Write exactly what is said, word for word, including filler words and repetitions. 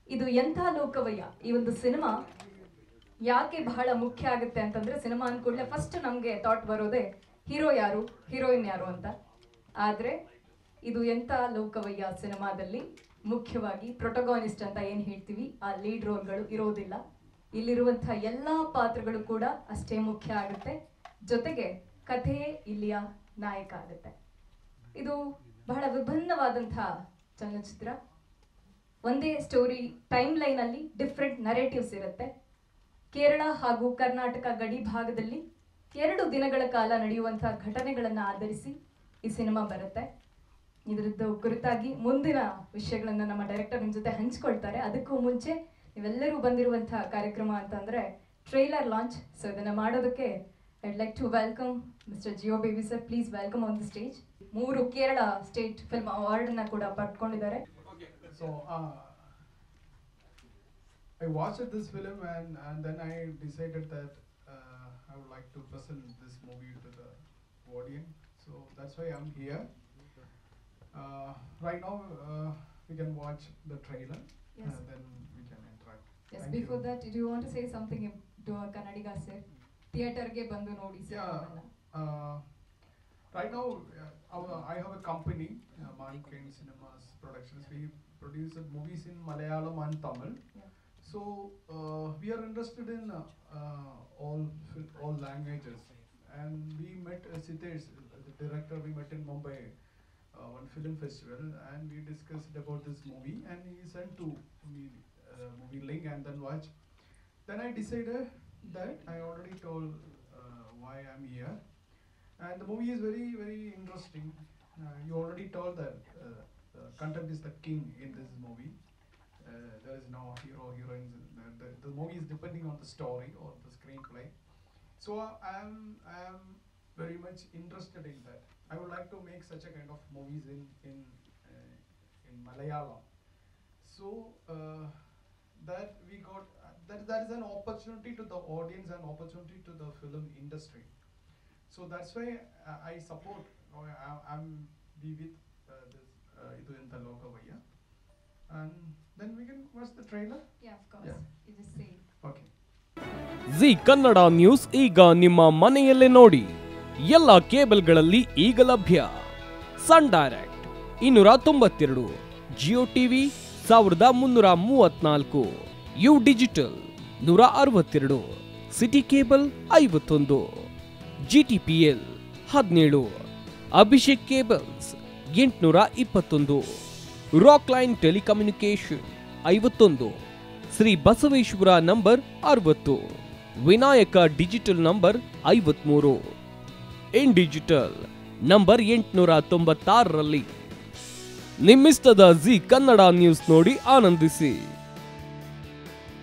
ಇದು ಎಂಥ ಲೋಕವಯ್ಯ ಈ ಒಂದು ಸಿನಿಮಾ ಯಾಕೆ ಬಹಳ ಮುಖ್ಯ ಆಗುತ್ತೆ ಅಂತಂದ್ರೆ ಸಿನಿಮಾ ಅಂದ್ಕೂಡಲೇ ಫಸ್ಟ್ ನಮಗೆ ಥಾಟ್ ಬರೋದೇ ಹೀರೋ ಯಾರು ಹೀರೋಯಿನ್ ಯಾರು ಅಂತ. ಆದರೆ ಇದು ಎಂಥ ಲೋಕವಯ್ಯ ಸಿನಿಮಾದಲ್ಲಿ ಮುಖ್ಯವಾಗಿ ಪ್ರೊಟಗೋನಿಸ್ಟ್ ಅಂತ ಏನು ಹೇಳ್ತೀವಿ ಆ ಲೀಡ್ ರೋಲ್ಗಳು ಇರೋದಿಲ್ಲ. ಇಲ್ಲಿರುವಂಥ ಎಲ್ಲ ಪಾತ್ರಗಳು ಕೂಡ ಅಷ್ಟೇ ಮುಖ್ಯ ಆಗುತ್ತೆ. ಜೊತೆಗೆ ಕಥೆಯೇ ಇಲ್ಲಿಯ ನಾಯಕ ಆಗುತ್ತೆ. ಇದು ಬಹಳ ವಿಭಿನ್ನವಾದಂಥ ಚಲನಚಿತ್ರ. ಒಂದೇ ಸ್ಟೋರಿ ಟೈಮ್ ಲೈನಲ್ಲಿ ಡಿಫ್ರೆಂಟ್ ನರೇಟಿವ್ಸ್ ಇರುತ್ತೆ. ಕೇರಳ ಹಾಗೂ ಕರ್ನಾಟಕ ಗಡಿ ಭಾಗದಲ್ಲಿ ಎರಡು ದಿನಗಳ ಕಾಲ ನಡೆಯುವಂಥ ಘಟನೆಗಳನ್ನು ಆಧರಿಸಿ ಈ ಸಿನಿಮಾ ಬರುತ್ತೆ. ಇದರದ್ದು ಕುರಿತಾಗಿ ಮುಂದಿನ ವಿಷಯಗಳನ್ನು ನಮ್ಮ ಡೈರೆಕ್ಟರ್ ನಿಮ್ಮ ಜೊತೆ ಹಂಚ್ಕೊಳ್ತಾರೆ. ಅದಕ್ಕೂ ಮುಂಚೆ ನೀವೆಲ್ಲರೂ ಬಂದಿರುವಂಥ ಕಾರ್ಯಕ್ರಮ ಅಂತಂದರೆ ಟ್ರೈಲರ್ ಲಾಂಚ್. ಸೊ ಇದನ್ನು ಮಾಡೋದಕ್ಕೆ I'd like to welcome mister Jeo Baby sir. Please welcome on the stage. ಮೂರು ಕೇರಳ ಸ್ಟೇಟ್ ಫಿಲ್ಮ್ ಅವಾರ್ಡನ್ನು ಕೂಡ ಪಡ್ಕೊಂಡಿದ್ದಾರೆ. So uh, I watched this film and, and then I decided that uh, I would like to present this movie to the audience. So that's why I'm here. Uh, right now uh, we can watch the trailer. Yes. And then we can interact. Yes. Thank Before you. that, do you want to say something to our Kannadiga sir? Theatre ge bandu nodi sir. Yeah. Uh, right now uh, our, I have a company, uh, Mankind Cinemas Productions. We produce movies in Malayalam and Tamil. Yeah. So uh, we are interested in uh, uh, all all languages, and we met uh, Sitesh, the director. We met in Mumbai, uh, one film festival, and we discussed about this movie. And he sent to me uh, movie link and then watch. Then I decided that I already told uh, why I'm here, and the movie is very very interesting. Uh, you already told that. Uh, The content is the king in this movie. Uh, there is no hero, heroines. The, the, the movie is depending on the story or the screenplay. So uh, I am I am very much interested in that. I would like to make such a kind of movies in in uh, in Malayalam. So uh, that we got uh, that that is an opportunity to the audience and opportunity to the film industry. So that's why uh, I support. Uh, I, I'm be with uh, this. Idu enta lokavayya, and then we can watch the trailer. Yeah, of course. Yeah. You just say. Okay. Zee Kannada news ಈಗ ನಿಮ್ಮ ಮನೆಯಲ್ಲೇ ನೋಡಿ. ಎಲ್ಲ ಕೇಬಲ್ಗಳಲ್ಲಿ ಈಗ ಲಭ್ಯ. ಸನ್ direct ಇನ್ನೂರ ತೊಂಬತ್ತೆರಡು, ಜಿಯೋ ಟಿವಿ ಸಾವಿರದ ಮುನ್ನೂರ ಮೂವತ್ನಾಲ್ಕು, ಯು ಡಿಜಿಟಲ್ ನೂರ ಅರವತ್ತೆರಡು, ಸಿಟಿ ಕೇಬಲ್ ಐವತ್ತೊಂದು, ಜಿ ಟಿ ಪಿ ಎಲ್ ಹದಿನೇಳು, ಅಭಿಷೇಕ್ ಕೇಬಲ್ಸ್ ಎಂಟುನೂರ ಇಪ್ಪತ್ತೊಂದು, ರಾಕ್ ಲೈನ್ ಟೆಲಿಕಮ್ಯುನಿಕೇಶನ್ ಐವತ್ತೊಂದು, ಶ್ರೀ ಬಸವೇಶ್ವರ ನಂಬರ್ ಅರವತ್ತು, ವಿನಾಯಕ ಡಿಜಿಟಲ್ ನಂಬರ್ ಐವತ್ಮೂರು, ಇನ್ ಡಿಜಿಟಲ್ ನಂಬರ್ ಎಂಟುನೂರ ತೊಂಬತ್ತಾರರಲ್ಲಿ. ನಿಮ್ಮಿಸ್ತದ ಜಿ ಕನ್ನಡ ನ್ಯೂಸ್ ನೋಡಿ ಆನಂದಿಸಿ.